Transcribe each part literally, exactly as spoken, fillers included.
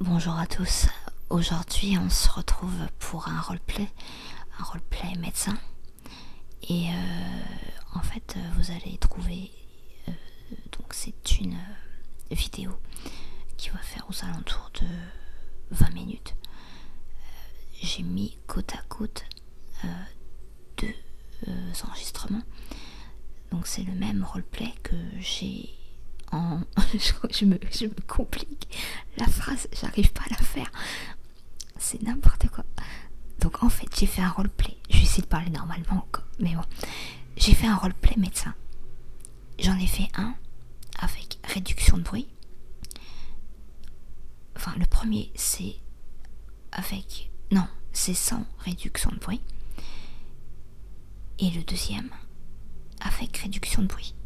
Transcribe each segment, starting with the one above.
Bonjour à tous, aujourd'hui on se retrouve pour un roleplay, un roleplay médecin et euh, en fait vous allez trouver, euh, donc c'est une euh, vidéo qui va faire aux alentours de vingt minutes. Euh, j'ai mis côte à côte euh, deux euh, enregistrements, donc c'est le même roleplay que j'ai en... je, me, je me complique la phrase, j'arrive pas à la faire, c'est n'importe quoi. Donc en fait j'ai fait un roleplay, je vais essayer de parler normalement mais bon, j'ai fait un roleplay médecin. J'en ai fait un avec réduction de bruit. Enfin le premier c'est avec, non c'est sans réduction de bruit, et le deuxième avec réduction de bruit.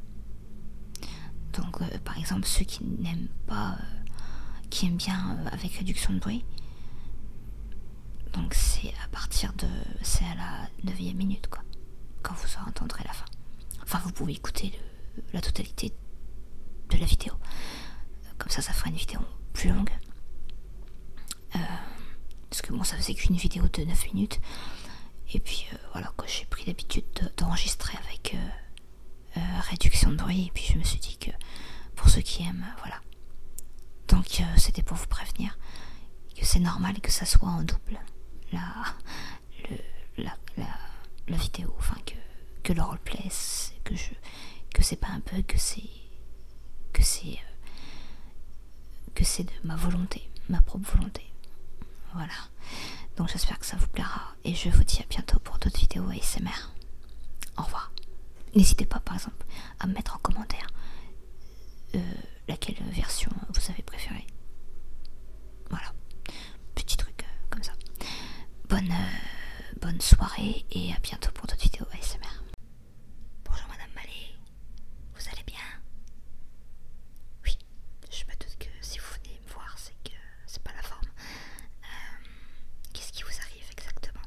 Donc euh, par exemple ceux qui n'aiment pas, euh, qui aiment bien euh, avec réduction de bruit, donc c'est à partir de, c'est à la neuvième minute quoi, quand vous entendrez la fin. Enfin vous pouvez écouter le, la totalité de la vidéo, comme ça ça fera une vidéo plus longue, euh, parce que bon ça faisait qu'une vidéo de neuf minutes, et puis euh, voilà quoi, j'ai pris l'habitude d'enregistrer avec euh, euh, réduction de bruit, et puis je me suis dit que pour ceux qui aiment, euh, voilà, donc euh, c'était pour vous prévenir que c'est normal que ça soit en double, la, le, la, la, la vidéo, enfin que, que le roleplay, que je, que c'est pas un bug, que c'est que c'est euh, que c'est de ma volonté, ma propre volonté. Voilà. Donc j'espère que ça vous plaira et je vous dis à bientôt pour d'autres vidéos A S M R. Au revoir. N'hésitez pas par exemple à me mettre en commentaire euh, laquelle version vous avez préférée. Voilà. Petit truc euh, comme ça. Bonne, euh, bonne soirée et à bientôt pour d'autres vidéos A S M R. Bonjour Madame Mallet, vous allez bien? Oui, je me doute que si vous venez me voir, c'est que c'est pas la forme. Euh, Qu'est-ce qui vous arrive exactement?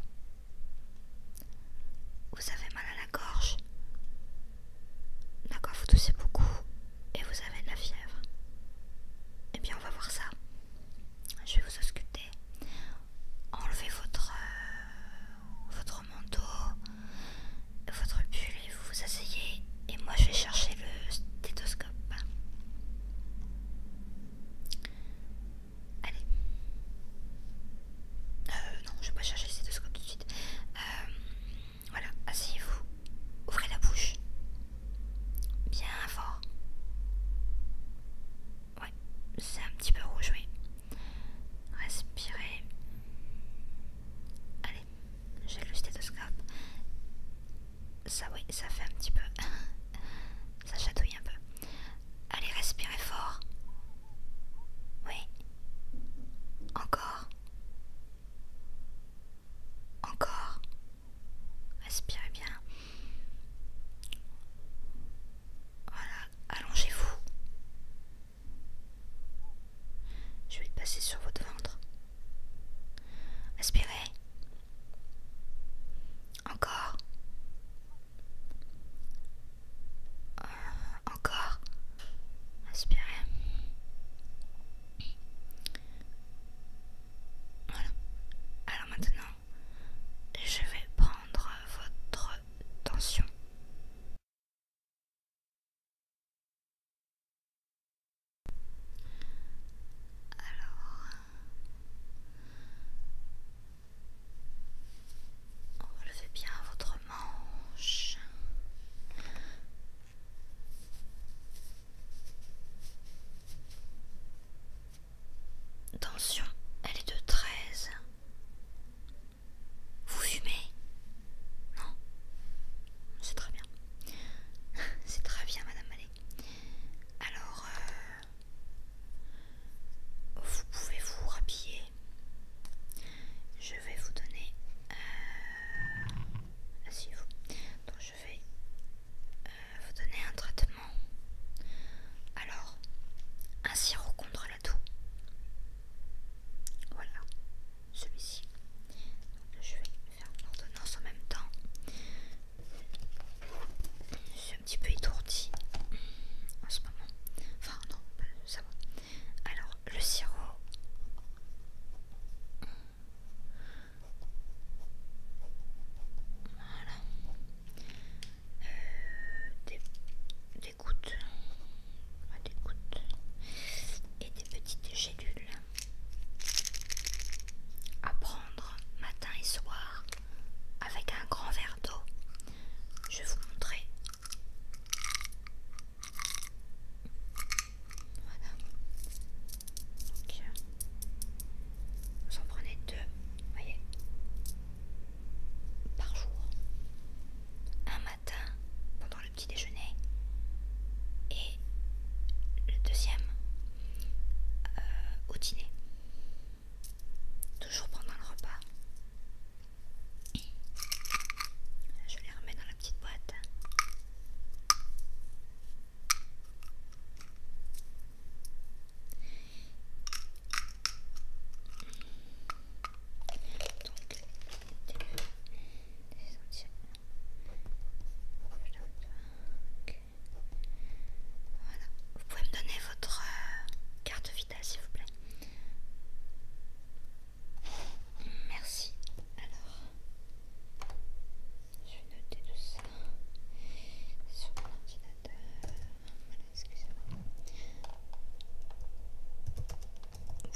Vous avez mal à la gorge? D'accord, vous toussez beaucoup et vous avez de la fièvre. Eh bien, on va voir ça. Je vais vous ausculter. Enlevez votre, euh, votre manteau, votre pull et vous vous asseyez. Et moi, je vais chercher le stéthoscope. Allez. Euh, non, je vais pas chercher le stéthoscope tout de suite. Euh, voilà, asseyez-vous. Ouvrez la bouche. Bien fort. Ouais, c'est un petit peu rouge, oui. Respirez. Allez, j'ai le stéthoscope. Ça, oui, ça fait un petit peu. Ça chatouille un peu. Allez, respirez fort. Oui. Encore. Encore. Respirez bien. Voilà, allongez-vous.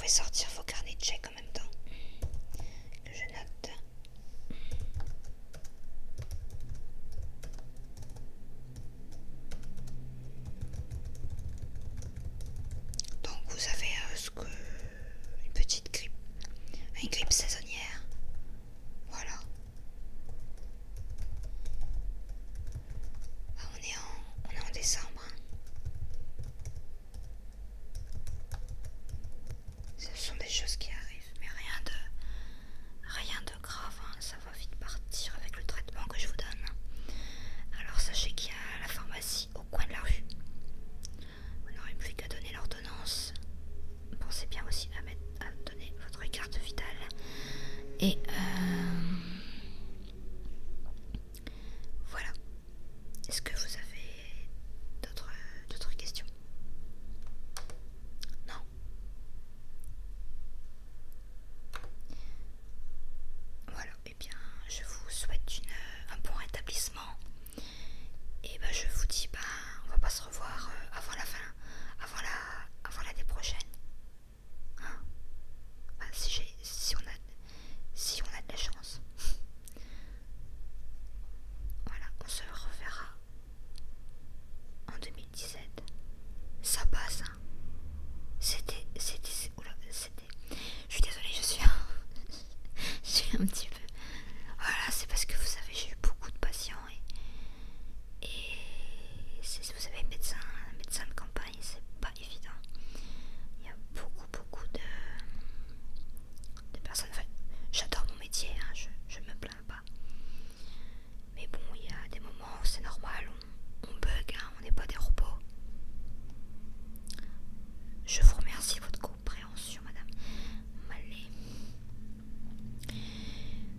pouvez sortir vos carnets de chèques en même temps. Que je note. Donc vous avez euh, ce que... une petite grippe, une grippe saisonnière. Voilà. Ah, on est en, on est en décembre. Hein. Ce sont des choses qui arrivent, mais rien de, rien de grave. Hein. Ça va vite partir avec le traitement que je vous donne. Alors sachez qu'il y a la pharmacie au coin de la rue. Vous n'aurez plus qu'à donner l'ordonnance. Pensez bien aussi à, mettre, à donner votre carte vitale. Et euh, voilà. Est-ce que vous avez d'autres d'autres questions? Non? Voilà. Eh bien, je vous souhaite une, un bon rétablissement. Et ben, je vous dis, ben, on va pas se revoir euh, avant la fin, avant la, avant l'année prochaine. Hein? Ben, si j'ai, si on a, si on a de la chance. Voilà, on se reverra en deux mille dix-sept. Ça passe, hein. C'était, c'était, oula, c'était. Je suis désolée, je suis un, je suis un petit peu. Voilà, c'est parce que vous savez, j'ai eu beaucoup de patients et, et c'est, vous savez, médecin, médecin de campagne, c'est pas évident. Il y a beaucoup, beaucoup de, de personnes. Enfin, j'adore mon métier, hein, je, je me plains pas. Mais bon, il y a des moments où c'est normal, on, on bug, hein, on n'est pas des robots. Je vous remercie de votre compréhension, madame Mallet.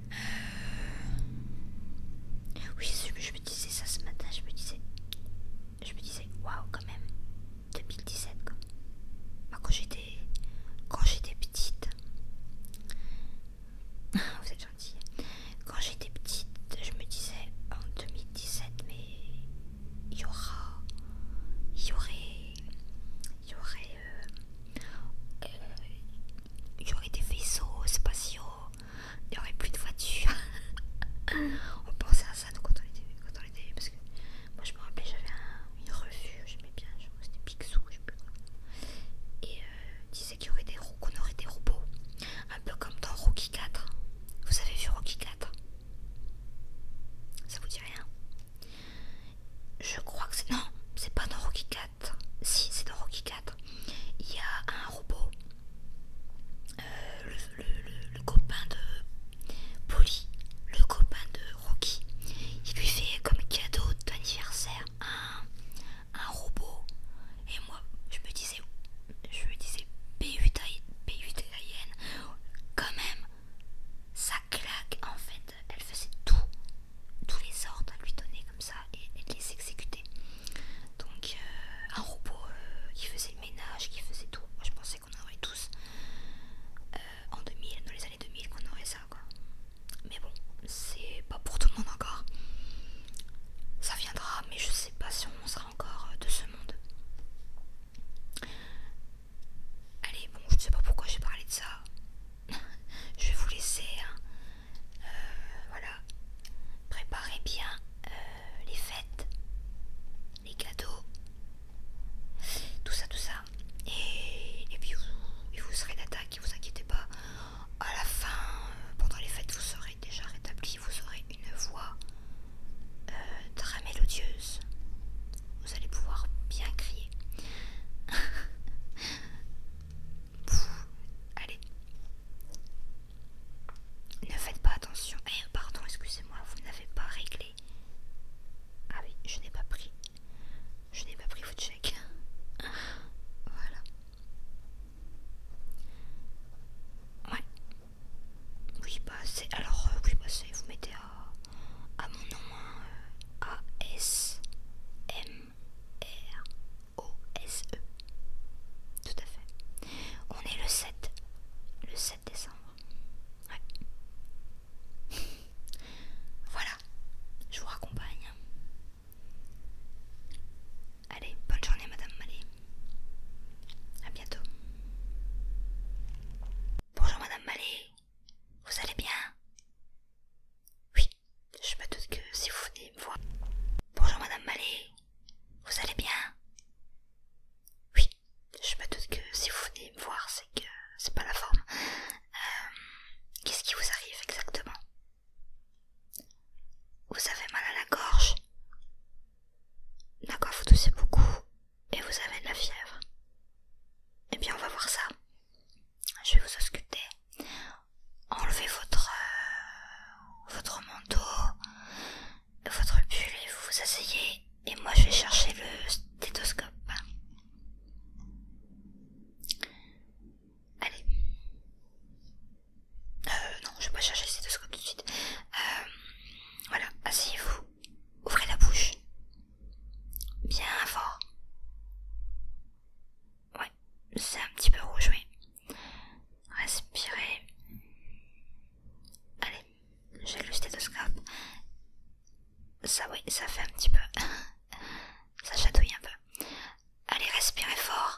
C'est un petit peu rouge, oui. Respirez. Allez, j'ai le stéthoscope. Ça, oui, ça fait un petit peu. Ça chatouille un peu. Allez, respirez fort.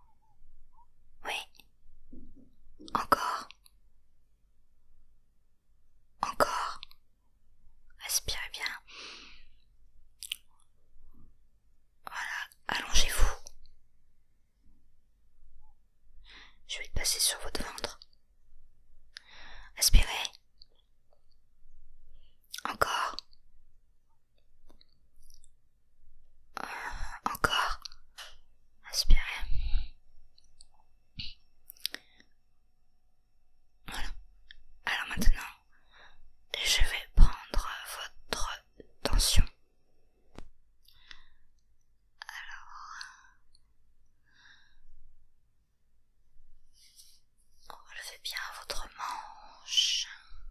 Oui. Encore. Encore. Respirez bien. Voilà, allongez-vous. Je vais passer sur votre ventre. Respirez. Encore. Euh, encore. Respirez. Voilà. Alors maintenant, je vais prendre votre tension. Alors, relevez bien votre manche.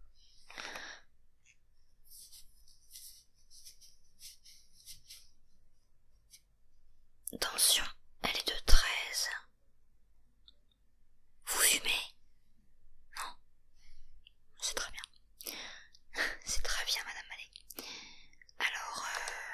Tension, elle est de treize. Vous fumez? Non? C'est très bien. C'est très bien, Madame Mallet. Alors,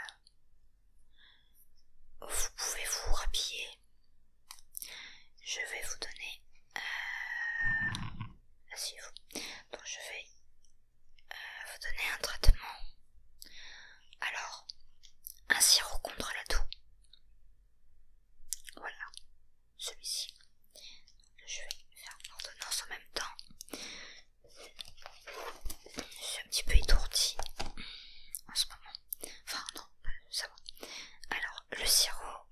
euh, vous pouvez vous rhabiller. Je vais vous donner... Euh, asseyez-vous. Donc je vais euh, vous donner un traitement. Alors, un sirop contre la toux. Voilà, celui-ci. Je vais faire l'ordonnance en même temps. Je suis un petit peu étourdie en ce moment. Enfin non, ça va. Alors, le sirop.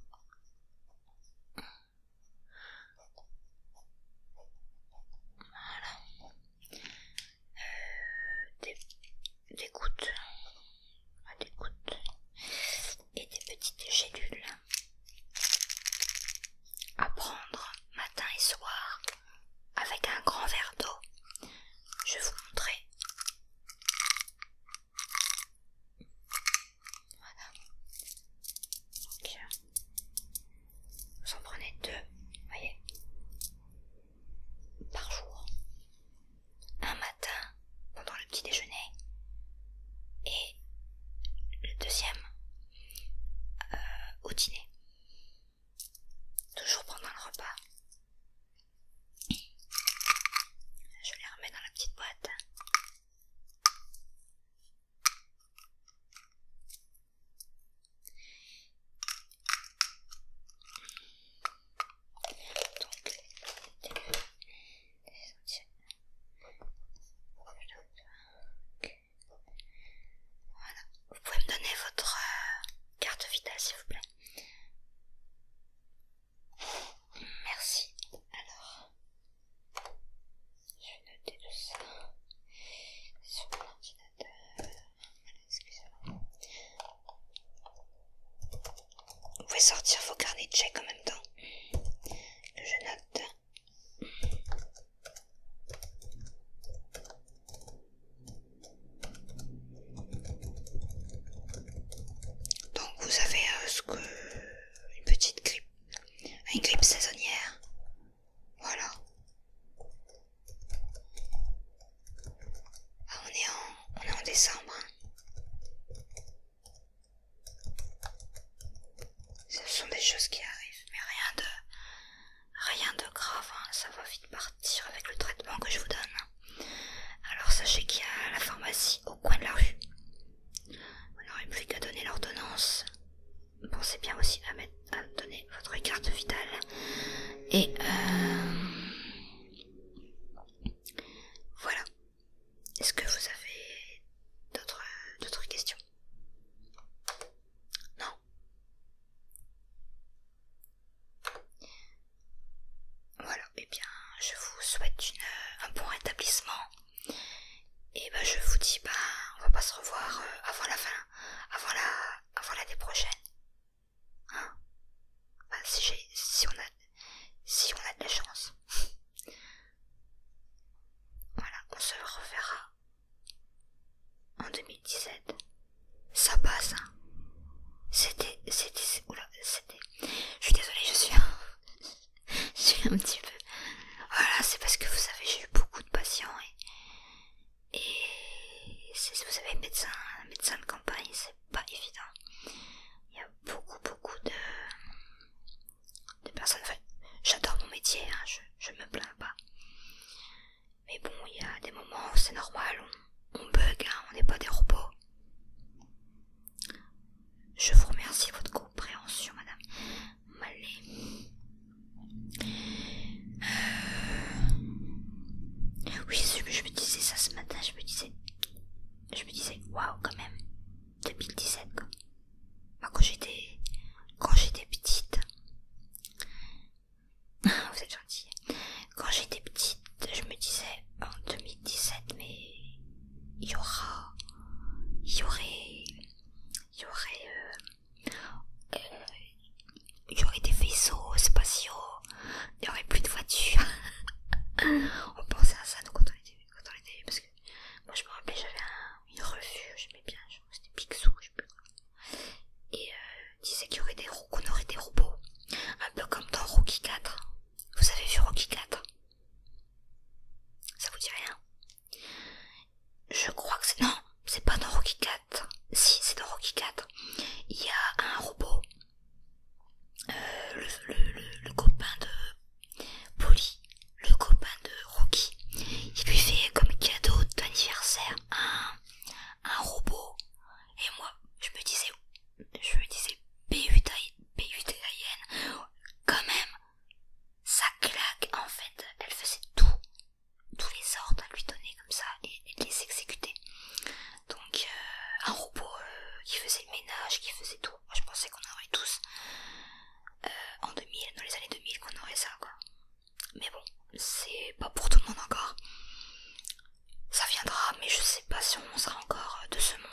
Voilà. Euh, des, des gouttes. Des gouttes. Et des petites gélules. À prendre matin et soir avec un grand verre d'eau. Je vais vous montrer. Voilà. Donc, vous en prenez deux, voyez, par jour. Un matin pendant le petit déjeuner et le deuxième euh, au dîner. Toujours pendant le repas. Je les remets dans la petite boîte. Donc, des, des voilà. Vous pouvez me donner votre euh, carte vitale, s'il vous plaît. Merci. Alors, je vais noter tout ça sur mon ordinateur. Excusez-moi. Vous pouvez sortir vos carnets de chèques en même temps que je note. Donc vous avez euh, ce que une petite grippe, une grippe saisonnière. Voilà. Ah, on est en on est en décembre. Ce sont des choses qui arrivent, mais rien de rien de grave, hein. Ça va vite partir avec le traitement que je vous donne. Alors sachez qu'il y a la pharmacie au coin de la rue. Vous n'aurez plus qu'à donner l'ordonnance. Pensez bien aussi à, mettre, à donner votre carte vitale. Et euh, voilà. Est-ce que vous avez d'autres d'autres questions? Non? Voilà, et eh bien je vous souhaite une, un bon rétablissement. Et ben je vous dis, bah on va pas se revoir euh, avant la fin, avant la, avant l'année prochaine. Hein? Bah, si j'ai, si on a, si on a un petit peu. Voilà, c'est parce que vous savez, j'ai eu beaucoup de patients et, et c'est, vous savez, médecin, médecin de campagne, c'est pas évident. Il y a beaucoup, beaucoup de, de personnes. Enfin, j'adore mon métier, hein, je, je me plains pas. Mais bon, il y a des moments où c'est normal, on, on bug, hein, on n'est pas des robots. Je vous remercie de votre compréhension, madame. Allez. Oui, je me disais ça ce matin, je me disais, je me disais, waouh, quand même, deux mille dix-sept, quoi. Moi, quand j'étais, quand j'étais petite, vous êtes gentille, quand j'étais petite, je me disais, en deux mille dix-sept, mais il y aura, il y aurait, il y aurait, euh, euh, il y aurait des vaisseaux spatiaux, il y aurait plus de voitures. On pensait à ça nous quand on était, quand on était, parce que moi je me rappelais, j'avais un, une revue, j'aimais bien, je crois que c'était Picsou, je sais plus quoi. Et euh, disait qu'il y aurait des qu'on aurait des robots, un peu comme dans Rocky quatre. Vous avez vu Rocky quatre? Ça vous dit rien? Je crois que c'est, non, c'est pas dans Rocky quatre. Si, c'est dans Rocky quatre. Il y a un robot, euh, le, le, le, le copain de Polly, le copain de Rocky, il lui fait comme cadeau d'anniversaire un, un robot. Et moi, je me disais, je me disais, B U T I N, quand même, ça claque. En fait, elle faisait tout, tous les ordres à lui donner comme ça, et elle les exécutait. Donc, euh, un robot euh, qui faisait le ménage, qui faisait tout. Moi, je pensais qu'on aurait tous, euh, en deux mille, dans les années deux mille, qu'on aurait ça, quoi. Mais bon, c'est pas pour tout le monde encore. Ça viendra, mais je sais pas si on sera encore de ce monde.